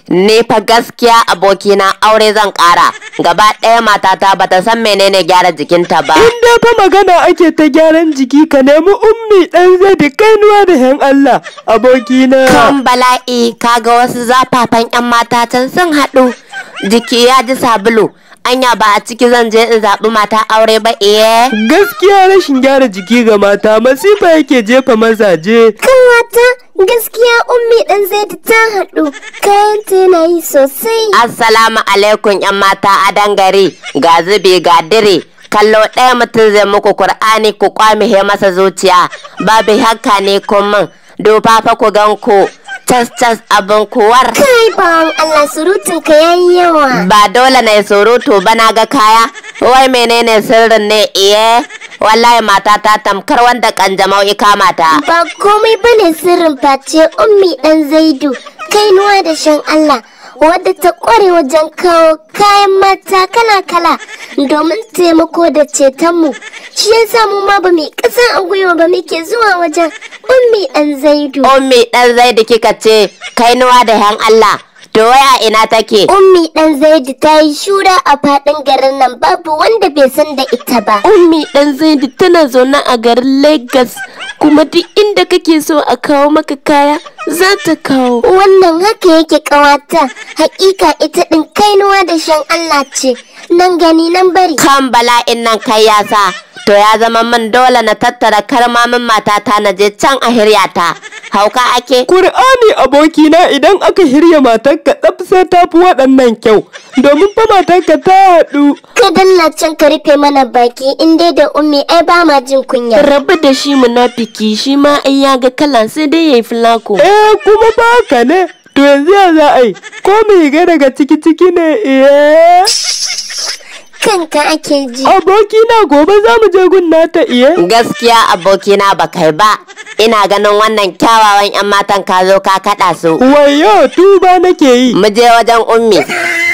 Ni fa gaskiya abokina aure zan ƙara. Gaba ɗaya matata bata san menene gyara jikinta ba. In dai fa magana ake ta gyaran jiki ka nemi ummi ɗan zai kainuwa da yan Allah abokina. Kan bala'i kaga wasu zafafan 'yan mata can sun haɗu. Jiki ya ji sabulu. Anya ba a ciki zan je in zaɓi mata aure ba Gaskiya rashin gyara jiki ga mata masifa yake jefa mazaje. Kan wata gaskiya ummi ɗan zai ta haɗu kayan ta yana yi sosai. Assalamu alaikum 'yan mata a dangare ga zubi ga dire. Kallo ɗaya mutum zai muku Kur'ani ku kwamihe masa zuciya. Babu haka ne kun duba fa ku gan ku. Cas abin kuwar. Kai bawan Allah surutun ka yayi yawa. Ba dole na yi surutu ba na ga kaya. Wai menene sirrin ne wallahi mata ta tamkar wanda kanjamau kama ta. Ba komai bane sirrin face ummi ɗan Zaidu kainuwa da shan Allah wadda ta kware wajen kawo kayan mata kala-kala domin taimako da cetonmu. Shi yasa mu ma ba mu ƙasa a gwiwa ba muke zuwa wajen ummi ɗan Zaidu. Ummi ɗan Zaidu kika ce kainuwa da yan Allah. To waya ina take? Ummi ɗan Zaidu ta yi shura a faɗin garin nan babu wanda bai san da ita ba. Ummi ɗan Zaidu tana zaune a garin Lagos kuma duk inda kake so a kawo maka kaya za ta kawo. Wannan haka yake ƙawata, hakika ita ɗin kainuwa da shan Allah ce, nan gani nan bari. Kan bala'in nan kai ya sa, to ya zama min dole na tattara karmamin matata na je can a hiryata. Hauka ake? Kur'ani abokina idan aka hirya matarka tsaf sai ta fi waɗannan kyau. Domin fa matarka ta haɗu. Ka dalla can ka rufe mana baki in dai da ummi ai ba ma jin kunya. Rabu da shi munafiki shi ma ai ya ga kalan sai dai yayi filako. Kuma ba haka ne. To yanzu ya za a yi? Ko mu higa daga ciki ne Kanka ake ji. Abokina gobe za mu je gun nata Gaskiya abokina ba kai ba. Ina ganin wannan kyawawan 'yan matan ka zo ka kaɗa su. Wayo tuba nake yi. Mu je wajen ummi.